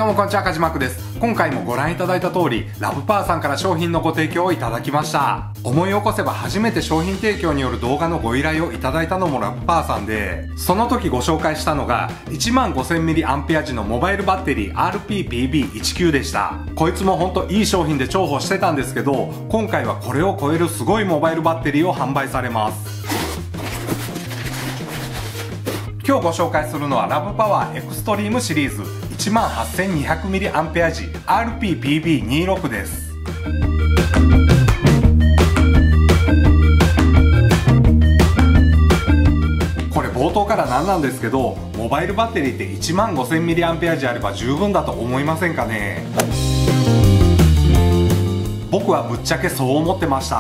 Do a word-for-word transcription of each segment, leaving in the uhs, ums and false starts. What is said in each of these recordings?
どうもこんにちは、かじまくです。今回もご覧いただいた通り、ラブパーさんから商品のご提供をいただきました。思い起こせば初めて商品提供による動画のご依頼をいただいたのもラブパーさんで、その時ご紹介したのが いちまんごせんミリアンペア時のモバイルバッテリー アールピーピービーじゅうきゅう でした。こいつもほんといい商品で重宝してたんですけど、今回はこれを超えるすごいモバイルバッテリーを販売されます。今日ご紹介するのはラブパワーエクストリームシリーズ いちまんはっせんにひゃくミリアンペア時 アールピーピービーにじゅうろく です。これ冒頭から何なんですけど、モバイルバッテリーって いちまんごせんミリアンペア時あれば十分だと思いませんかね。僕はぶっちゃけそう思ってました。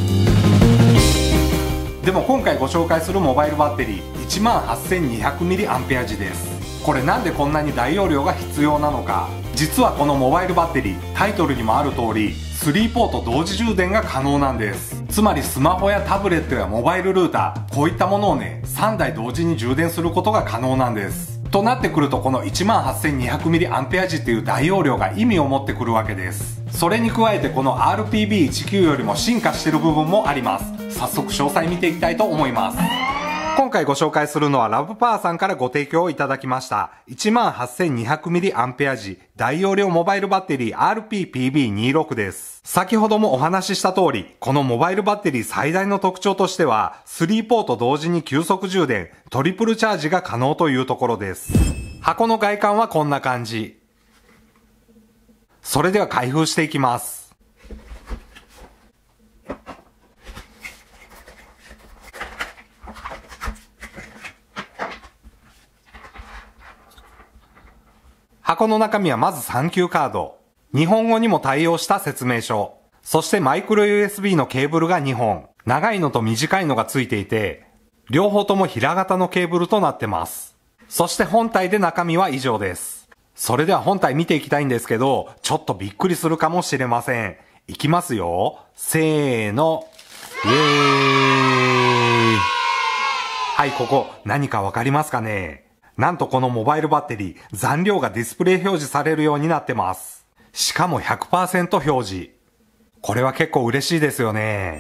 でも今回ご紹介するモバイルバッテリー いちまんはっせんにひゃくミリアンペア時です。これなんでこんなに大容量が必要なのか。実はこのモバイルバッテリー、タイトルにもある通りスリーポート同時充電が可能なんです。つまりスマホやタブレットやモバイルルーター、こういったものをねさんだい同時に充電することが可能なんです。となってくると、この いちまんはっせんにひゃくミリアンペア時っていう大容量が意味を持ってくるわけです。それに加えてこの アールピービーじゅうきゅう よりも進化してる部分もあります。早速詳細見ていきたいと思います。今回ご紹介するのはラブパーさんからご提供をいただきました いちまんはっせんにひゃくミリアンペア時大容量モバイルバッテリー アールピーピービーにじゅうろく です。先ほどもお話しした通り、このモバイルバッテリー最大の特徴としてはスリーポート同時に急速充電、トリプルチャージが可能というところです。箱の外観はこんな感じ。それでは開封していきます。箱の中身はまずサンキューカード。日本語にも対応した説明書。そしてマイクロ ユーエスビー のケーブルがにほん。長いのと短いのがついていて、両方とも平型のケーブルとなってます。そして本体で中身は以上です。それでは本体見ていきたいんですけど、ちょっとびっくりするかもしれません。いきますよ。せーの。イエーイ。はい、ここ何かわかりますかね。なんとこのモバイルバッテリー、残量がディスプレイ表示されるようになってます。しかも ひゃくパーセント 表示。これは結構嬉しいですよね。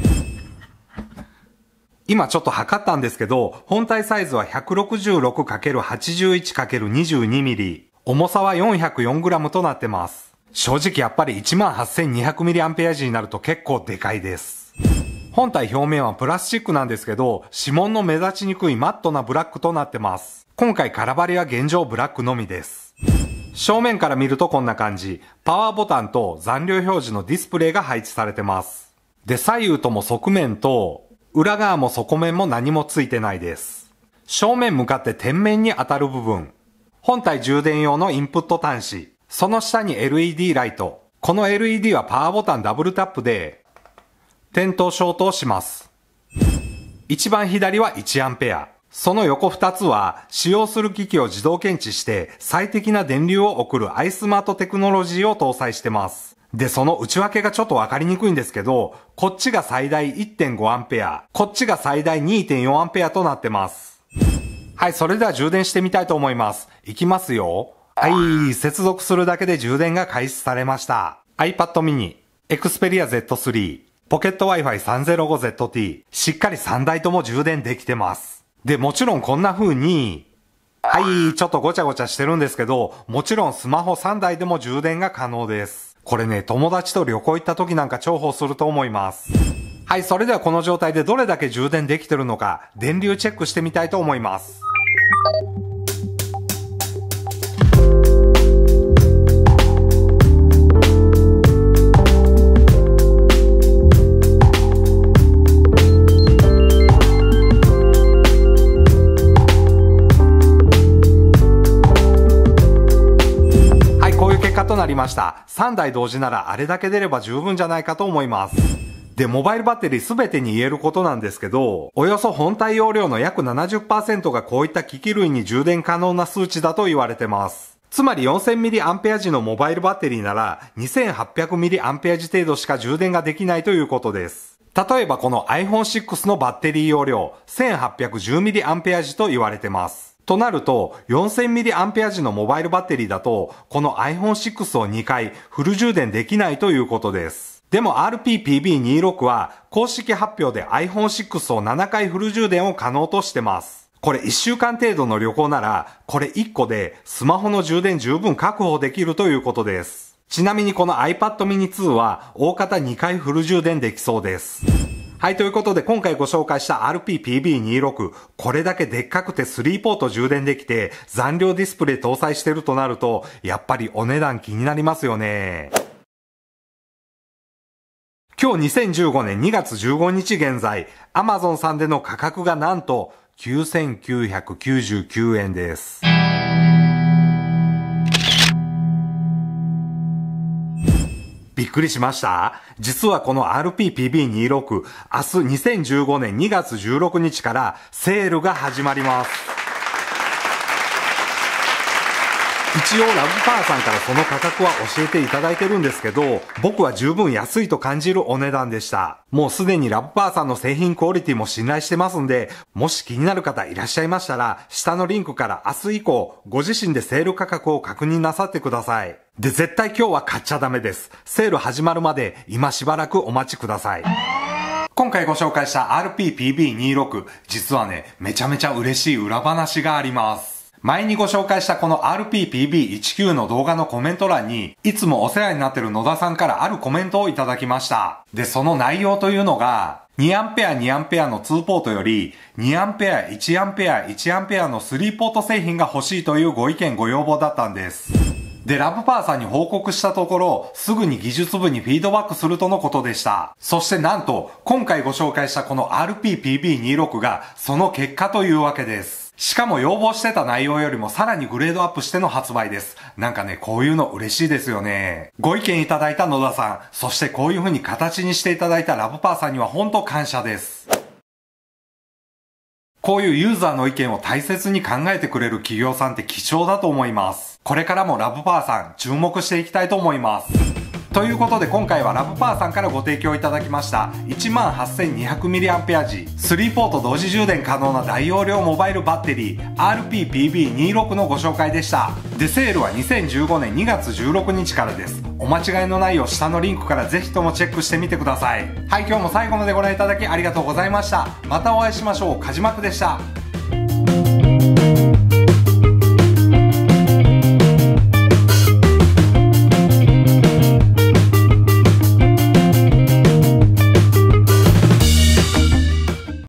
今ちょっと測ったんですけど、本体サイズは ひゃくろくじゅうろくかけるはちじゅういちかけるにじゅうにミリ。重さは よんひゃくよんグラム となってます。正直やっぱり いちまんはっせんにひゃくミリアンペア時になると結構でかいです。本体表面はプラスチックなんですけど、指紋の目立ちにくいマットなブラックとなってます。今回空張りは現状ブラックのみです。正面から見るとこんな感じ。パワーボタンと残量表示のディスプレイが配置されてます。で、左右とも側面と、裏側も底面も何もついてないです。正面向かって天面に当たる部分。本体充電用のインプット端子。その下に エルイーディー ライト。この エルイーディー はパワーボタンダブルタップで、点灯消灯します。一番左はいちアンペア。その横ふたつは使用する機器を自動検知して最適な電流を送る アイスマートテクノロジーを搭載してます。で、その内訳がちょっとわかりにくいんですけど、こっちが最大 いってんごアンペア、こっちが最大 にてんよんアンペアとなってます。はい、それでは充電してみたいと思います。いきますよ。はい、接続するだけで充電が開始されました。iPad mini、Xperia ゼットスリー、ポケット ワイファイさんぜろごゼットティー、しっかりさんだいとも充電できてます。で、もちろんこんな風に、はい、ちょっとごちゃごちゃしてるんですけど、もちろんスマホさんだいでも充電が可能です。これね、友達と旅行行った時なんか重宝すると思います。はい、それではこの状態でどれだけ充電できてるのか、電流チェックしてみたいと思います。となりました。さんだい同時ならあれだけ出れば十分じゃないかと思います。で、モバイルバッテリーすべてに言えることなんですけど、およそ本体容量の約 ななじゅっパーセント がこういった機器類に充電可能な数値だと言われてます。つまり よんせんミリアンペア時のモバイルバッテリーなら にせんはっぴゃくミリアンペア時程度しか充電ができないということです。例えばこの アイフォンシックス のバッテリー容量 せんはっぴゃくじゅうミリアンペア時と言われてます。 となると、よんせんミリアンペア 時のモバイルバッテリーだと、この アイフォンシックス をにかいフル充電できないということです。でも アールピーピービーにじゅうろく は公式発表で アイフォンシックス をななかいフル充電を可能としてます。これいっしゅうかん程度の旅行なら、これいっこでスマホの充電十分確保できるということです。ちなみにこの iPad mini ツーは大方にかいフル充電できそうです。はい、ということで今回ご紹介した アールピーピービーにじゅうろく、これだけでっかくてスリーポート充電できて残量ディスプレイ搭載してるとなると、やっぱりお値段気になりますよね。今日にせんじゅうごねんにがつじゅうごにち現在、Amazon さんでの価格がなんときゅうせんきゅうひゃくきゅうじゅうきゅうえんです。びっくりしました?実はこの アールピーピービーにじゅうろく、明日にせんじゅうごねんにがつじゅうろくにちからセールが始まります。一応ラブパーさんからその価格は教えていただいてるんですけど、僕は十分安いと感じるお値段でした。もうすでにラブパーさんの製品クオリティも信頼してますんで、もし気になる方いらっしゃいましたら、下のリンクから明日以降、ご自身でセール価格を確認なさってください。で、絶対今日は買っちゃダメです。セール始まるまで今しばらくお待ちください。今回ご紹介した アールピーピービーにじゅうろく、実はね、めちゃめちゃ嬉しい裏話があります。前にご紹介したこの アールピーピービーじゅうきゅう の動画のコメント欄に、いつもお世話になっている野田さんからあるコメントをいただきました。で、その内容というのが、にアンペアにアンペアのツーポートより、にアンペアいちアンペアいちアンペアのスリーポート製品が欲しいというご意見ご要望だったんです。で、ラブパーさんに報告したところ、すぐに技術部にフィードバックするとのことでした。そしてなんと、今回ご紹介したこの アールピーピービーにじゅうろく が、その結果というわけです。しかも要望してた内容よりもさらにグレードアップしての発売です。なんかね、こういうの嬉しいですよね。ご意見いただいた野田さん、そしてこういう風に形にしていただいたラブパーさんには本当感謝です。こういうユーザーの意見を大切に考えてくれる企業さんって貴重だと思います。これからもラブパーさん注目していきたいと思います。ということで今回はラブパーさんからご提供いただきました いちまんはっせんにひゃくミリアンペア 時スリーポート同時充電可能な大容量モバイルバッテリー アールピーピービーにじゅうろく のご紹介でした。で、セールはにせんじゅうごねんにがつじゅうろくにちからです。お間違いのないよう下のリンクからぜひともチェックしてみてください。はい、今日も最後までご覧いただきありがとうございました。またお会いしましょう。かじまくでした。